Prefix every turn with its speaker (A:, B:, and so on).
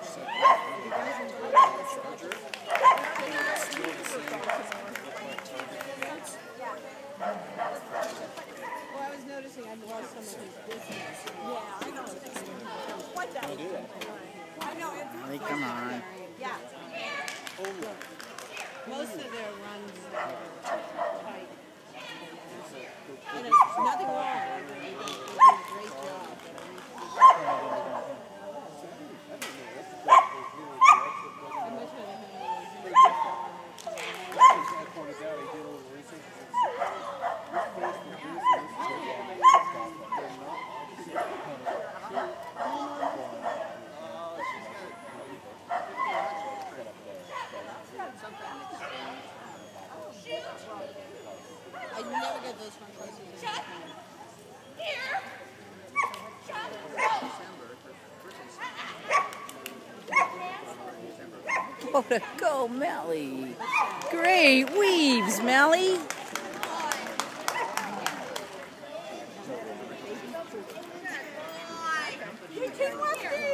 A: Well, I was noticing I've lost some of his business. Yeah, I know. What the? I know.
B: Hey, come on.
A: Yeah. Most of their runs are tight. And it's nothing wrong. They do a great job. I wish I'd had I never get those phone calls. Shut here.
B: Oh, to go, Melly. Great weaves, Melly.
A: Hey,